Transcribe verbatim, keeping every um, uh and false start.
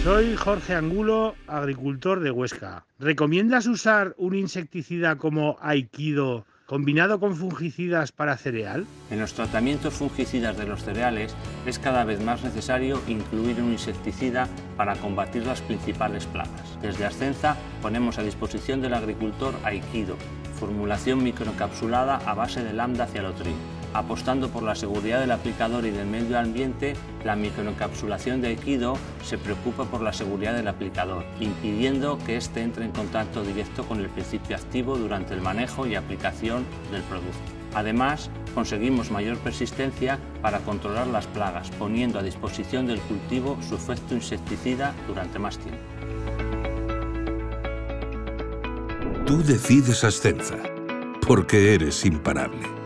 Soy Jorge Angulo, agricultor de Huesca. ¿Recomiendas usar un insecticida como Aikido combinado con fungicidas para cereal? En los tratamientos fungicidas de los cereales es cada vez más necesario incluir un insecticida para combatir las principales plagas. Desde Ascenza ponemos a disposición del agricultor Aikido, formulación microencapsulada a base de lambda-cialotrin. Apostando por la seguridad del aplicador y del medio ambiente, la microencapsulación de Aikido se preocupa por la seguridad del aplicador, impidiendo que éste entre en contacto directo con el principio activo durante el manejo y aplicación del producto. Además, conseguimos mayor persistencia para controlar las plagas, poniendo a disposición del cultivo su efecto insecticida durante más tiempo. Tú decides Ascenza, porque eres imparable.